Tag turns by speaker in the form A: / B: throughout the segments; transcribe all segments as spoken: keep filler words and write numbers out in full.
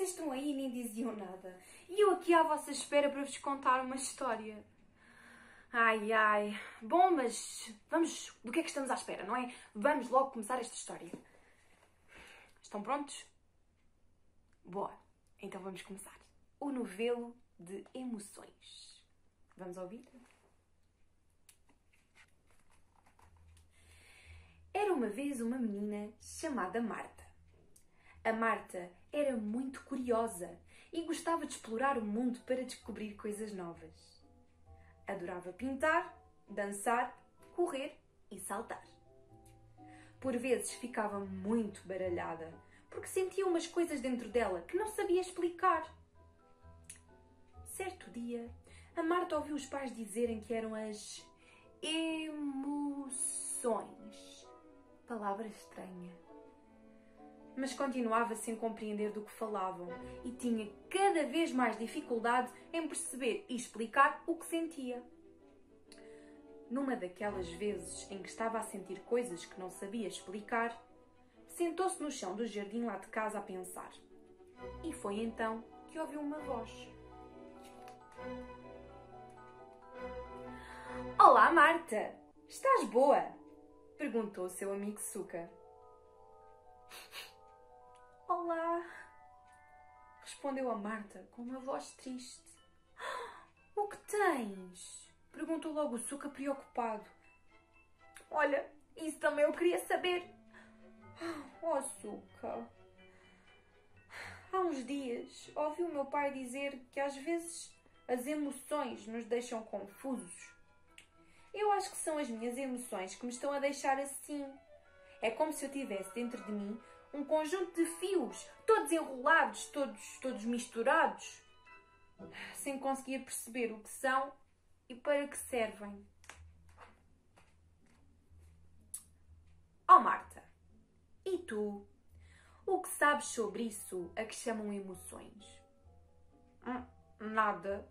A: vocês estão aí e nem diziam nada. E eu aqui à vossa espera para vos contar uma história. Ai, ai. Bom, mas vamos... Do que é que estamos à espera, não é? Vamos logo começar esta história. Estão prontos? Boa. Então vamos começar. O novelo de emoções. Vamos ouvir? Era uma vez uma menina chamada Marta. A Marta era muito curiosa e gostava de explorar o mundo para descobrir coisas novas. Adorava pintar, dançar, correr e saltar. Por vezes ficava muito baralhada, porque sentia umas coisas dentro dela que não sabia explicar. Certo dia, a Marta ouviu os pais dizerem que eram as emoções. Palavra estranha. Mas continuava sem compreender do que falavam e tinha cada vez mais dificuldade em perceber e explicar o que sentia. Numa daquelas vezes em que estava a sentir coisas que não sabia explicar, sentou-se no chão do jardim lá de casa a pensar. E foi então que ouviu uma voz. Olá, Marta! Estás boa? Perguntou o seu amigo Suca. Olá! Respondeu a Marta com uma voz triste. O que tens? Perguntou logo o Suca preocupado. Olha, isso também eu queria saber. Oh, Suca! Há uns dias ouvi o meu pai dizer que às vezes as emoções nos deixam confusos. Eu acho que são as minhas emoções que me estão a deixar assim. É como se eu tivesse dentro de mim um conjunto de fios, todos enrolados, todos, todos misturados, sem conseguir perceber o que são e para que servem. Oh, Marta, e tu? O que sabes sobre isso a que chamam emoções? Hum, nada.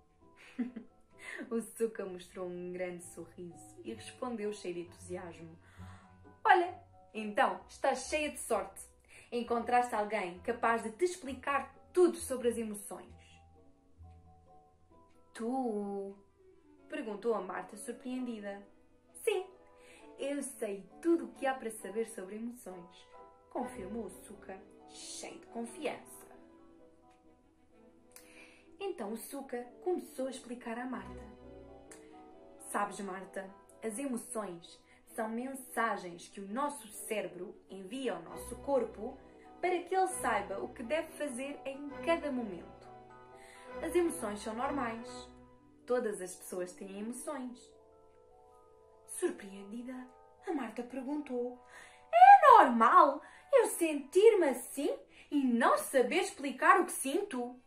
A: O Suca mostrou um grande sorriso e respondeu cheio de entusiasmo. Olha, então estás cheia de sorte. Encontraste alguém capaz de te explicar tudo sobre as emoções. Tu? Perguntou a Marta surpreendida. Sim, eu sei tudo o que há para saber sobre emoções, confirmou o Suca, cheio de confiança. Então o Suca começou a explicar à Marta. Sabes, Marta, as emoções são mensagens que o nosso cérebro envia ao nosso corpo para que ele saiba o que deve fazer em cada momento. As emoções são normais. Todas as pessoas têm emoções. Surpreendida, a Marta perguntou: é normal eu sentir-me assim e não saber explicar o que sinto?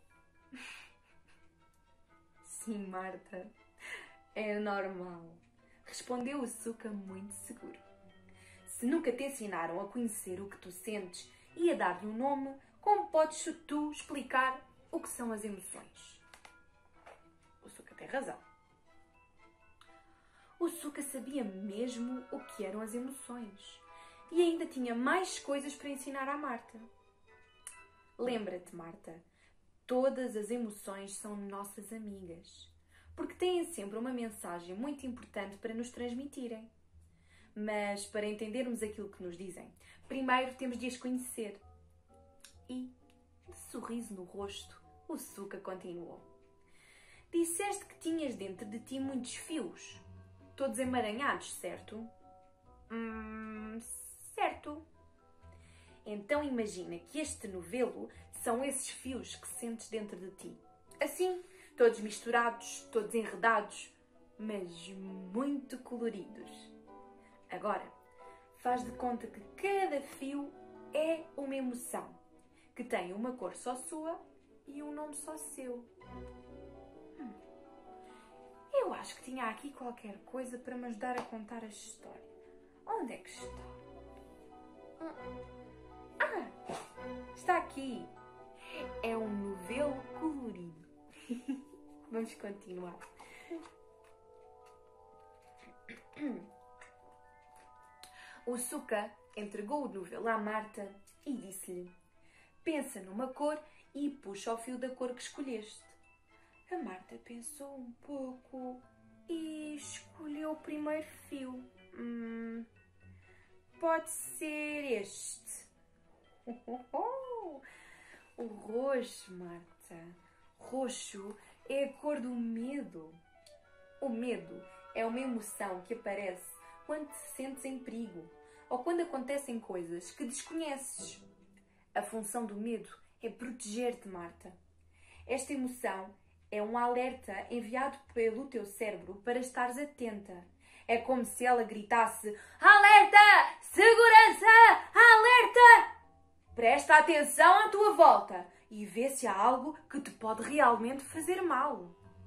A: Sim, Marta, é normal. Respondeu o Suca muito seguro. Se nunca te ensinaram a conhecer o que tu sentes e a dar-lhe um nome, como podes tu explicar o que são as emoções? O Suca tem razão. O Suca sabia mesmo o que eram as emoções e ainda tinha mais coisas para ensinar à Marta. Lembra-te, Marta, todas as emoções são nossas amigas, porque têm sempre uma mensagem muito importante para nos transmitirem. Mas, para entendermos aquilo que nos dizem, primeiro temos de as conhecer. E, de sorriso no rosto, o Suca continuou. Disseste que tinhas dentro de ti muitos fios, todos emaranhados, certo? Hum, certo. Então imagina que este novelo são esses fios que sentes dentro de ti. Assim, todos misturados, todos enredados, mas muito coloridos. Agora, faz de conta que cada fio é uma emoção, que tem uma cor só sua e um nome só seu. Hum. Eu acho que tinha aqui qualquer coisa para me ajudar a contar a história. Onde é que está? Hum. Ah, está aqui. É um novelo colorido. Vamos continuar. O Suca entregou o novelo à Marta e disse-lhe: pensa numa cor e puxa o fio da cor que escolheste. A Marta pensou um pouco e escolheu o primeiro fio. Hum, pode ser este. O roxo, Marta. Roxo é a cor do medo. O medo é uma emoção que aparece quando te sentes em perigo ou quando acontecem coisas que desconheces. A função do medo é proteger-te, Marta. Esta emoção é um alerta enviado pelo teu cérebro para estares atenta. É como se ela gritasse: alerta! Segurança! Alerta! Presta atenção à tua volta e vê se há algo que te pode realmente fazer mal.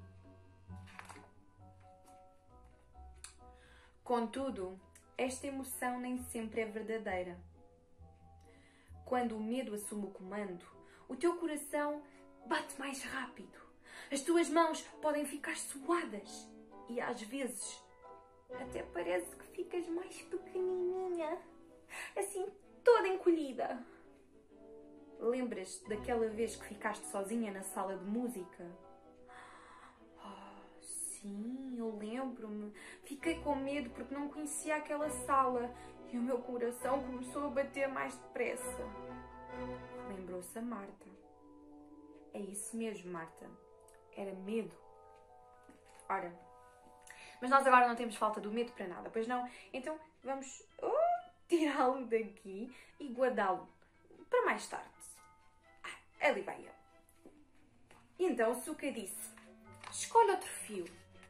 A: Contudo, esta emoção nem sempre é verdadeira. Quando o medo assume o comando, o teu coração bate mais rápido. As tuas mãos podem ficar suadas e às vezes até parece que ficas mais pequenininha, assim toda encolhida. Lembras-te daquela vez que ficaste sozinha na sala de música? Oh, sim, eu lembro-me. Fiquei com medo porque não conhecia aquela sala e o meu coração começou a bater mais depressa. Lembrou-se a Marta. É isso mesmo, Marta. Era medo. Ora, mas nós agora não temos falta do medo para nada, pois não? Então vamos oh, tirá-lo daqui e guardá-lo para mais tarde. Ah, ali vai ele. E então o Suca disse: escolhe outro fio.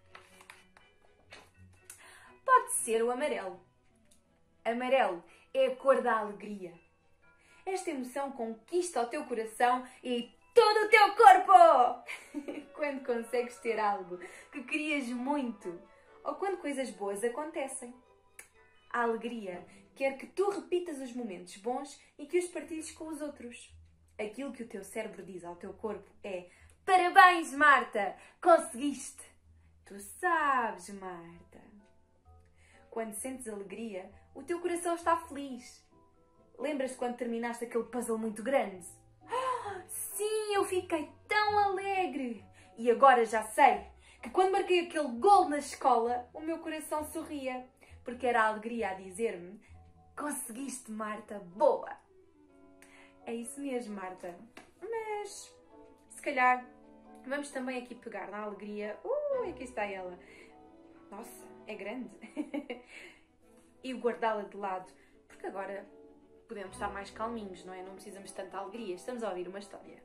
A: Pode ser o amarelo. Amarelo é a cor da alegria. Esta emoção conquista o teu coração e todo o teu corpo! Quando consegues ter algo que querias muito ou quando coisas boas acontecem. A alegria quer que tu repitas os momentos bons e que os partilhes com os outros. Aquilo que o teu cérebro diz ao teu corpo é: parabéns, Marta! Conseguiste! Tu sabes, Marta. Quando sentes alegria, o teu coração está feliz. Lembras-te quando terminaste aquele puzzle muito grande? Oh, sim, eu fiquei tão alegre! E agora já sei que quando marquei aquele gol na escola, o meu coração sorria, porque era a alegria a dizer-me: conseguiste, Marta, boa! É isso mesmo, Marta. Mas, se calhar, vamos também aqui pegar na alegria. Ui, aqui está ela. Nossa, é grande. E guardá-la de lado, porque agora podemos estar mais calminhos, não é? Não precisamos de tanta alegria. Estamos a ouvir uma história.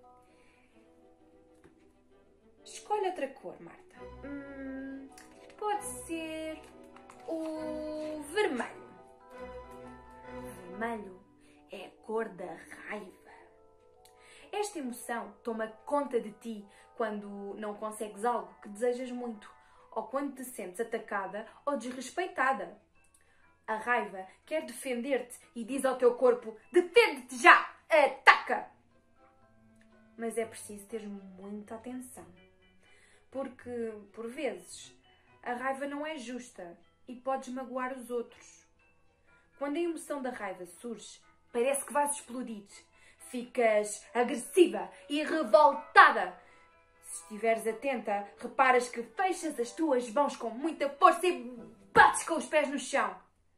A: Escolhe outra cor, Marta. Hum, pode ser o vermelho. Vermelho é a cor da raiva. Esta emoção toma conta de ti quando não consegues algo que desejas muito ou quando te sentes atacada ou desrespeitada. A raiva quer defender-te e diz ao teu corpo: defende-te já! Ataca! Mas é preciso ter muita atenção. Porque, por vezes, a raiva não é justa e podes magoar os outros. Quando a emoção da raiva surge, parece que vais explodir. Ficas agressiva e revoltada. Se estiveres atenta, reparas que fechas as tuas mãos com muita força e bates com os pés no chão.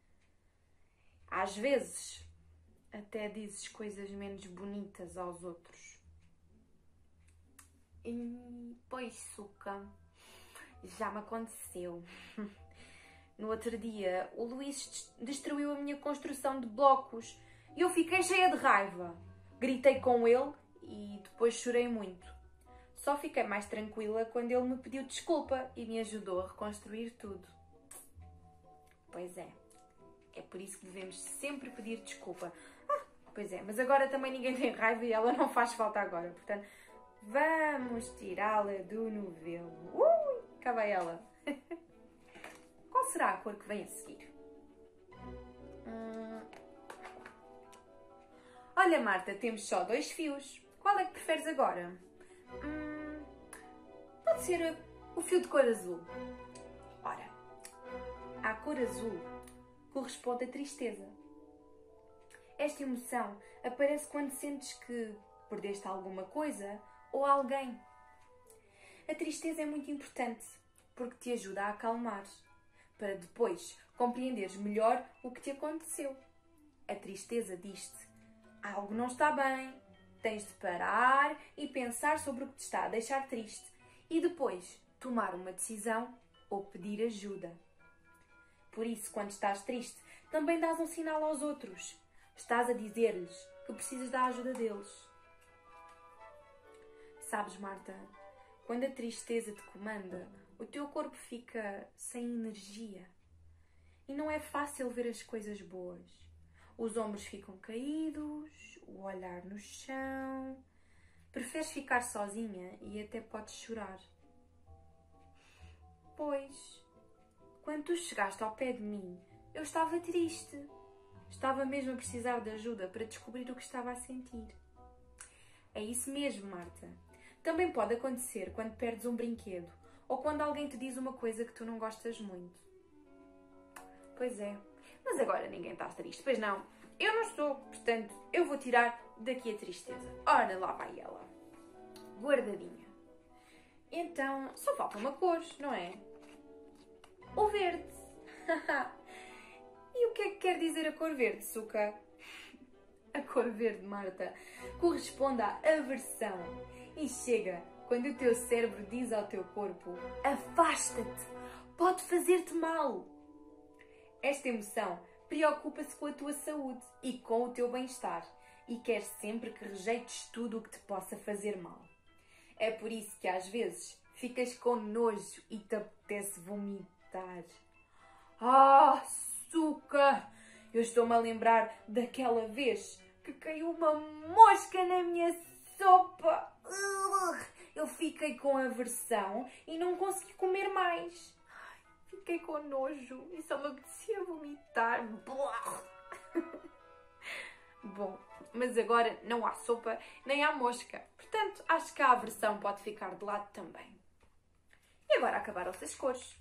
A: Às vezes, até dizes coisas menos bonitas aos outros. E, pois, Suca, já me aconteceu. No outro dia, o Luís destruiu a minha construção de blocos e eu fiquei cheia de raiva. Gritei com ele e depois chorei muito. Só fiquei mais tranquila quando ele me pediu desculpa e me ajudou a reconstruir tudo. Pois é. É por isso que devemos sempre pedir desculpa. Ah, pois é, mas agora também ninguém tem raiva e ela não faz falta agora. Portanto, vamos tirá-la do novelo. Ui, cá vai ela. Qual será a cor que vem a seguir? Hum... Olha, Marta, temos só dois fios. Qual é que preferes agora? Hum... Pode ser o fio de cor azul. Ora, a cor azul corresponde à tristeza. Esta emoção aparece quando sentes que perdeste alguma coisa ou alguém. A tristeza é muito importante porque te ajuda a acalmar, para depois compreenderes melhor o que te aconteceu. A tristeza diz-te: algo não está bem, tens de parar e pensar sobre o que te está a deixar triste e depois tomar uma decisão ou pedir ajuda. Por isso, quando estás triste, também dás um sinal aos outros. Estás a dizer-lhes que precisas da ajuda deles. Sabes, Marta, quando a tristeza te comanda, o teu corpo fica sem energia. E não é fácil ver as coisas boas. Os ombros ficam caídos, o olhar no chão. Preferes ficar sozinha e até podes chorar. Pois, quando tu chegaste ao pé de mim, eu estava triste. Estava mesmo a precisar de ajuda para descobrir o que estava a sentir. É isso mesmo, Marta. Também pode acontecer quando perdes um brinquedo ou quando alguém te diz uma coisa que tu não gostas muito. Pois é, mas agora ninguém está triste, pois não? Eu não estou, portanto, eu vou tirar daqui a tristeza. Ora, lá vai ela. Guardadinha. Então, só falta uma cor, não é? O verde. E o que é que quer dizer a cor verde, Suca? A cor verde, Marta, corresponde à aversão. E chega quando o teu cérebro diz ao teu corpo: afasta-te, pode fazer-te mal. Esta emoção preocupa-se com a tua saúde e com o teu bem-estar e quer sempre que rejeites tudo o que te possa fazer mal. É por isso que às vezes ficas com nojo e te apetece vomitar. Ah, Suca! Eu estou-me a lembrar daquela vez que caiu uma mosca na minha sopa. Eu fiquei com aversão e não consegui comer mais. Fiquei com nojo e só me apetecia vomitar. Bom, mas agora não há sopa nem há mosca. Portanto, acho que a aversão pode ficar de lado também. E agora acabaram-se as cores.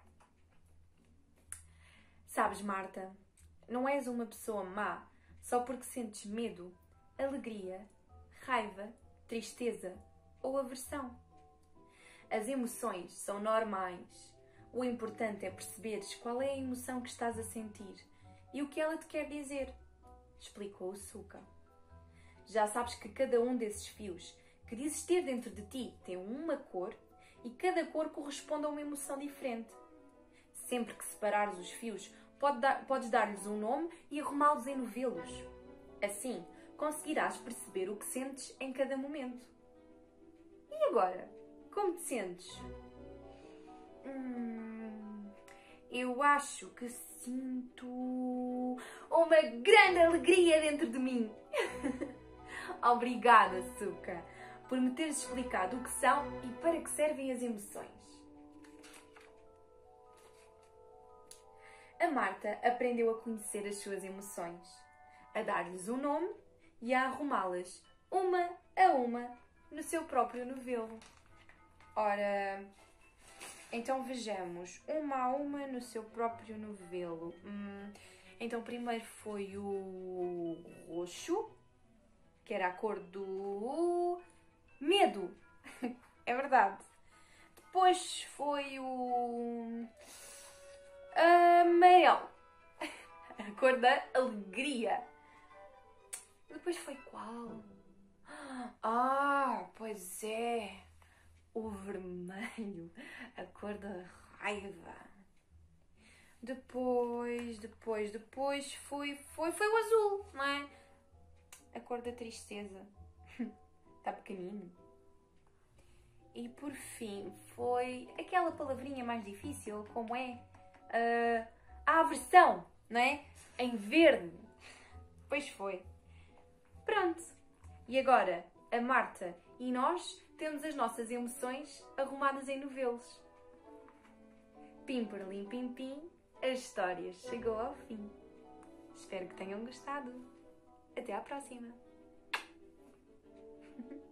A: Sabes, Marta, não és uma pessoa má só porque sentes medo, alegria, raiva, tristeza ou aversão. As emoções são normais. O importante é perceberes qual é a emoção que estás a sentir e o que ela te quer dizer, explicou o Suca. Já sabes que cada um desses fios que dizes ter dentro de ti tem uma cor e cada cor corresponde a uma emoção diferente. Sempre que separares os fios, pode dar, podes dar-lhes um nome e arrumá-los em novelos. Assim, conseguirás perceber o que sentes em cada momento. E agora, como te sentes? Hum, eu acho que sinto uma grande alegria dentro de mim. Obrigada, Suca, por me teres explicado o que são e para que servem as emoções. A Marta aprendeu a conhecer as suas emoções, a dar-lhes um nome e a arrumá-las, uma a uma, no seu próprio novelo. Ora, então vejamos, uma a uma no seu próprio novelo. Hum, então primeiro foi o roxo, que era a cor do medo. É verdade. Depois foi o amarelo, a cor da alegria. Depois foi qual? Ah, pois é, o vermelho, a cor da raiva. Depois, depois, depois foi, foi, foi o azul, não é? A cor da tristeza. Está pequenino. E por fim foi aquela palavrinha mais difícil, como é uh, a aversão, não é? Em verde. Pois foi. Pronto. E agora, a Marta e nós temos as nossas emoções arrumadas em novelos. Pim, perlim, pim, pim, a história chegou ao fim. Espero que tenham gostado. Até à próxima.